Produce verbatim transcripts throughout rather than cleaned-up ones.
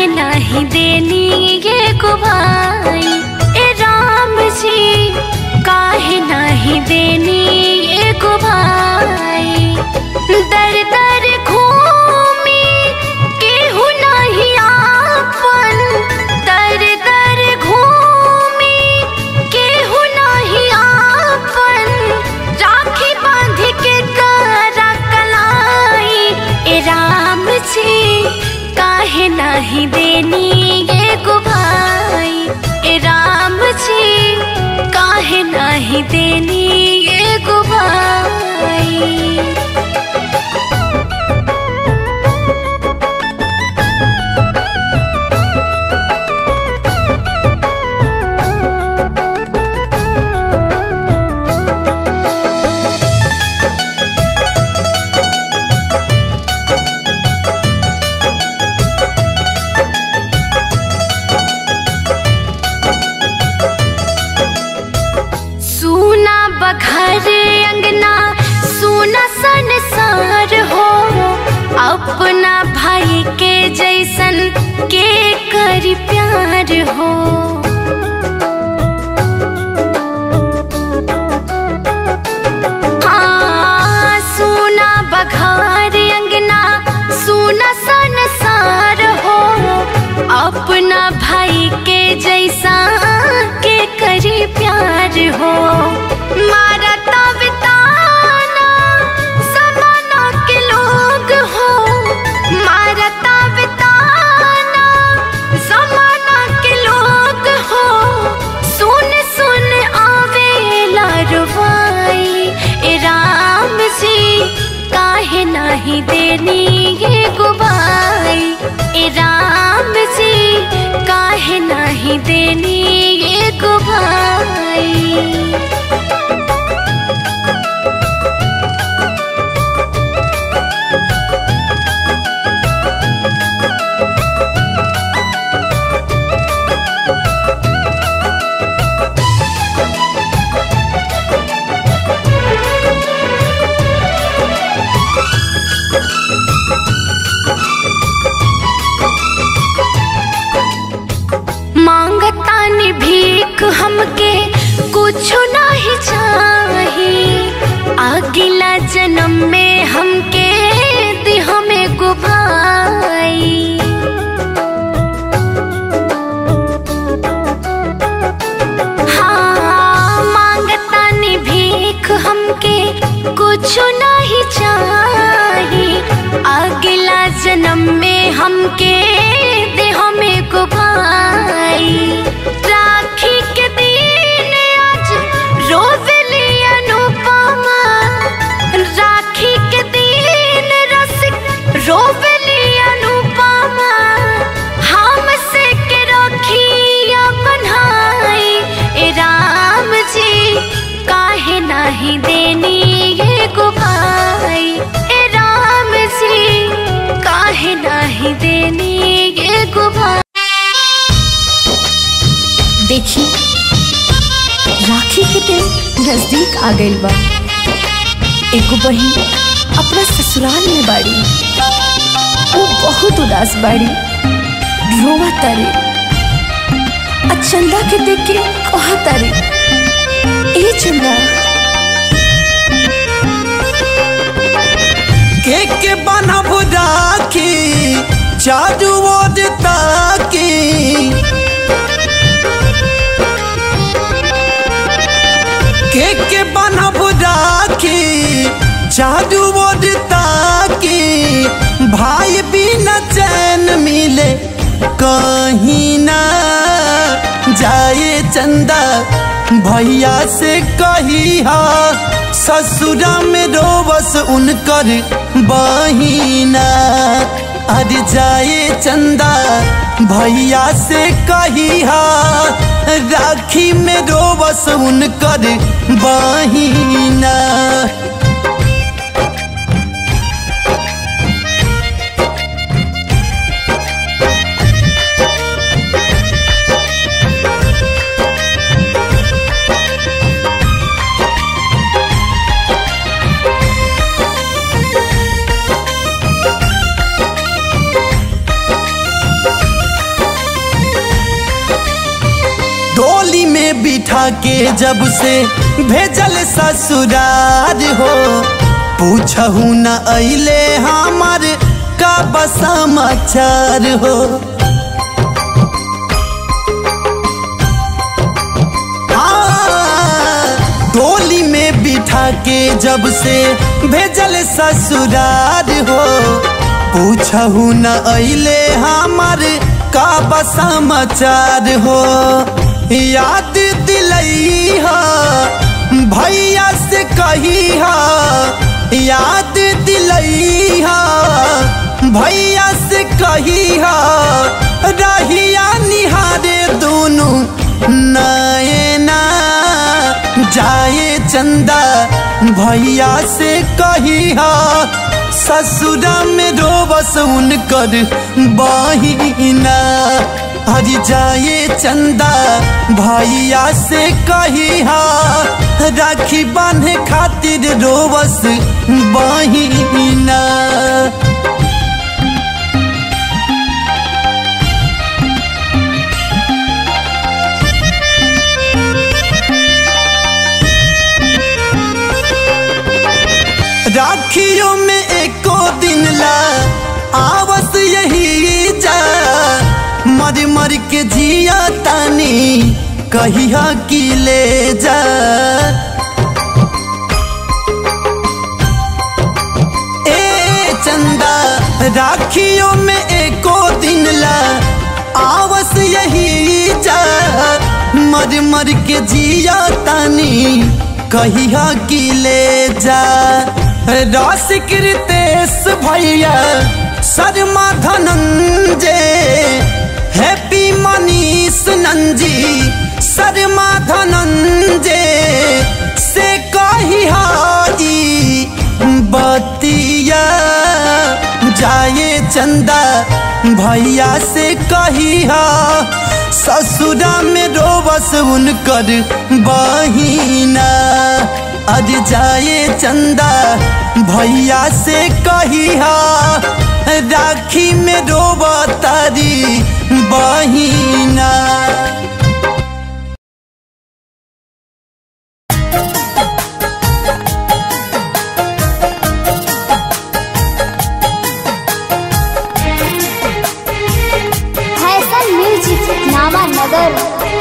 काहे नहीं देनी ये गुभाई। ए राम जी काहे नहीं देनी ये गुभाई। दर दर घूमी केहू नहीं आपन, दर दर घूमी केहू नहीं आपन। राखी बांध के करा कलाई। ए राम जी काहे नहीं देनी ये गुभाई। ए राम जी काहे नहीं देनी ये गुभाई। घर अंगना सुना संसार हो। अपना भाई के जैसन के करी प्यार हो। हाँ सुना बघार अंगना सुना संसार हो। अपना भाई के जैसा के करी प्यार हो। मारा ताना समाना के लोग हो। मारा ताना समाना के लोग हो। सुन सुन आवेला रुवाई। ए राम जी काहे नहीं देनी ये गुभाई। ए राम जी काहे नहीं देनी ये गुभाई। मांगतानी भीख हमके कुछ नहीं चाहिए। अगला जन्म में हमके दे हमें गुभाई। हाँ मांगतानी भीख हमके कुछ नहीं चाहिए। अगला जन्म में हमके दे हमें गुभाई। राखी के दिन आज रोवेली अनुपमा। राखी के दिन रसिक रोवेली अनुपमा। हमसे के रखिया बन्हाई। ए राम जी काहे नहीं देनी ये गुभाई। ए राम जी काहे नहीं देनी ये गुभाई। देखी राखी के दिन नजदीक आ गइल बा। एगो बहिन अपना ससुराल में बाड़ी। वो बहुत उदास बाड़ी, रोवा तारे। आ चंदा के देख के कहा तारे, ए चंदा के के बनब राखी चारू ओर ताकी। के के बनब राखी चारू ओर ताकी। भाई बिना चैन मिले कहीं ना जाए चंदा। भैया से कही हा ससुरा में रोवस उनकर बहिना। अरे जाए चंदा भैया से कही हा राखी में रोवस उनकर बहिना। बिठा के जब से भेजल ससुरार हो, पूछहु न अइले हमार का समाचार हो। डोली में बिठा के जब से भेजल ससुरार हो, पूछहु न अइले हमार का समाचार हो। याद दिलई हा भैया से कही हा, याद दिलई हा भैया से कही हा, रहिया निहारे दोनों नैना जाए चंदा भैया से कही हा, ससुरा में रोबस उनकर बहिना। हरि जाए चंदा भैया से कही हा, राखी बांधे खातिर रोबस बहिना। राखियों में एको दिन ला आवस यही जा, मर मर के जिया तानी कहिया की ले जा। ए चंदा राखियों में एको दिन ला आवस यही जा, मर मर के जिया तानी कहिया की ले जा। रसिक रितेश भैया शर्मा धनंजय, हैप्पी मनीष नंजी शर्मा धनंजय से कही हाई बतिया, जाए चंदा भैया से कही हा, ससुरा में रोबस उनकर बहिना। अज जाए चंदा भैया से कही हा, राखी में रोबा तारी बहिना। Fashion music Namanagar.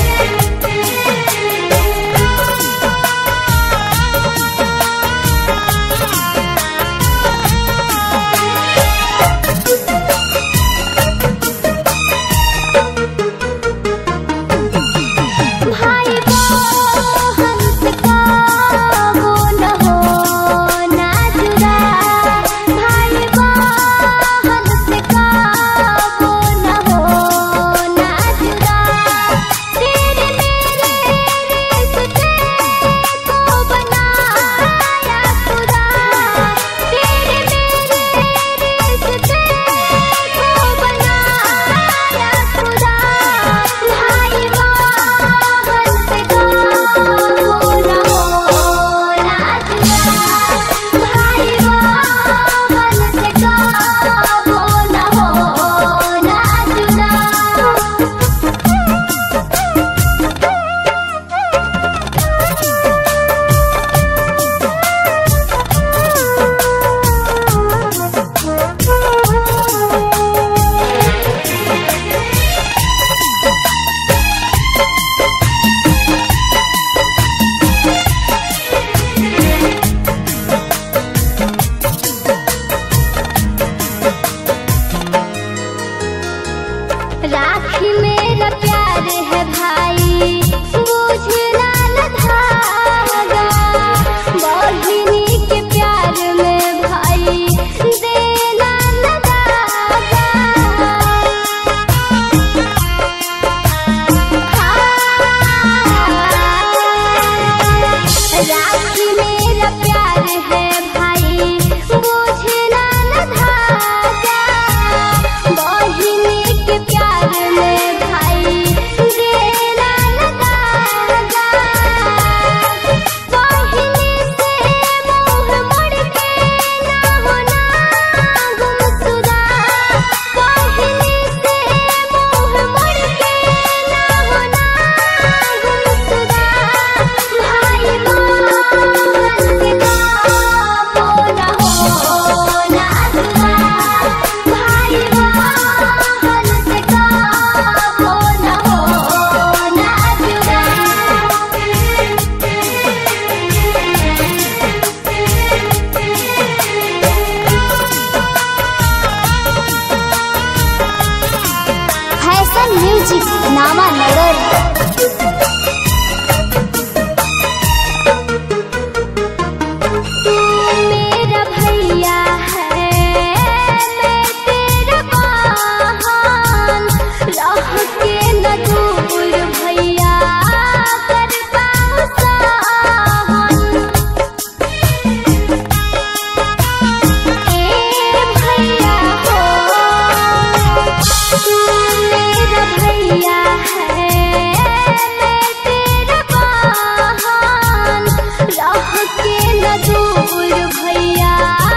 राखी मेरा प्यार है भाई, बुझना न धागा, बहिनी के प्यार में भाई देना न दागा। राखी मेरा प्यार है भाई, बुझना न धागा, बहिनी के प्यार में भाई देना न दागा। बहिनी से मुँह मोड़ के ना होना गुमसुदा, बहिनी से मुँह मोड़ के ना होना गुमसुदा। न दूर भैया